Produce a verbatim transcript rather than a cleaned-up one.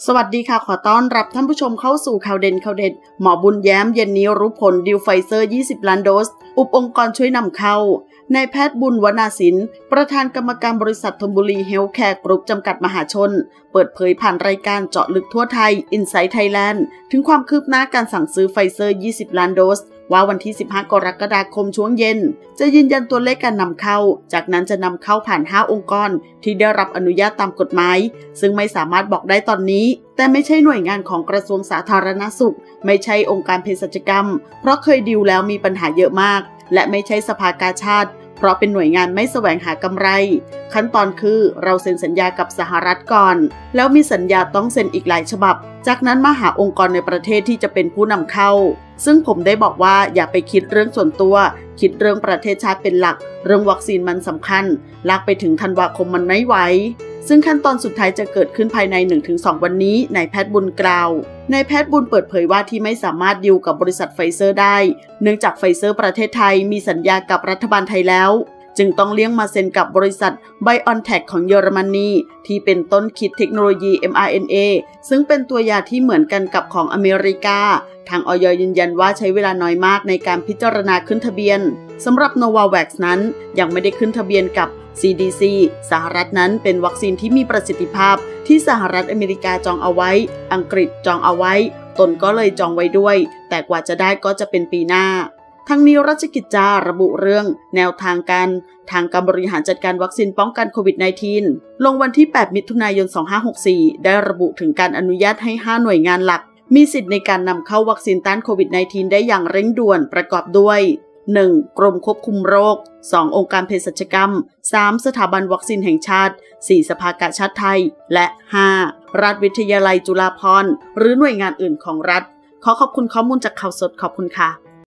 สวัสดีค่ะขอต้อนรับท่านผู้ชมเข้าสู่ข่าวเด่นข่าวเด็ดหมอบุญแย้มเย็นนี้รู้ผลดิวไฟเซอร์ยี่สิบล้านโดสอุปองค์กรช่วยนำเข้านายแพทย์บุญวนาสินประธานกรรมการบริษัทธนบุรีเฮลท์แคร์กรุ๊ปจำกัดมหาชนเปิดเผยผ่านรายการเจาะลึกทั่วไทย Inside Thailand ถึงความคืบหน้าการสั่งซื้อไฟเซอร์ยี่สิบล้านโดสว่าวันที่สิบห้ากรกฎาคมช่วงเย็นจะยืนยันตัวเลขการนำเข้าจากนั้นจะนำเข้าผ่านห้าองค์กรที่ได้รับอนุญาตตามกฎหมายซึ่งไม่สามารถบอกได้ตอนนี้แต่ไม่ใช่หน่วยงานของกระทรวงสาธารณสุขไม่ใช่องค์การเภสัชกรรมเพราะเคยดีลแล้วมีปัญหาเยอะมากและไม่ใช่สภากาชาดเพราะเป็นหน่วยงานไม่แสวงหากำไรขั้นตอนคือเราเซ็นสัญญากับสหรัฐก่อนแล้วมีสัญญาต้องเซ็นอีกหลายฉบับจากนั้นมาหาองค์กรในประเทศที่จะเป็นผู้นำเข้าซึ่งผมได้บอกว่าอย่าไปคิดเรื่องส่วนตัวคิดเรื่องประเทศชาติเป็นหลักเรื่องวัคซีนมันสำคัญลากไปถึงธันวาคมมันไม่ไหวซึ่งขั้นตอนสุดท้ายจะเกิดขึ้นภายใน หนึ่งถึงสอง วันนี้นายแพทย์บุญกล่าวนายแพทย์บุญเปิดเผยว่าที่ไม่สามารถดีลกับบริษัทไฟเซอร์ได้เนื่องจากไฟเซอร์ประเทศไทยมีสัญญากับรัฐบาลไทยแล้วจึงต้องเลี่ยงมาเซ็นกับบริษัท BioNTech ของเยอรมนีที่เป็นต้นคิดเทคโนโลยี เอ็ม อาร์ เอ็น เอ ซึ่งเป็นตัวยาที่เหมือนกันกับของอเมริกาทางอย.ยืนยันว่าใช้เวลาน้อยมากในการพิจารณาขึ้นทะเบียนสำหรับ Novavax นั้นยังไม่ได้ขึ้นทะเบียนกับ ซี ดี ซี สหรัฐนั้นเป็นวัคซีนที่มีประสิทธิภาพที่สหรัฐอเมริกาจองเอาไว้อังกฤษจองเอาไว้ตนก็เลยจองไว้ด้วยแต่กว่าจะได้ก็จะเป็นปีหน้าทั้งนี้ราชกิจจาระบุเรื่องแนวทางการทางการบริหารจัดการวัคซีนป้องกันโควิด สิบเก้า ลงวันที่แปดมิถุนายนสองพันห้าร้อยหกสิบสี่ได้ระบุถึงการอนุญาตให้ห้าหน่วยงานหลักมีสิทธิ์ในการนำเข้าวัคซีนต้านโควิด สิบเก้า ได้อย่างเร่งด่วนประกอบด้วย หนึ่ง กรมควบคุมโรค สอง องค์การเภสัชกรรม สาม สถาบันวัคซีนแห่งชาติ สี่ สภากาชาดไทยและ ห้า รัฐวิทยาลัยจุฬาภรณ์หรือหน่วยงานอื่นของรัฐขอขอบคุณข้อมูลจากข่าวสดขอบคุณค่ะ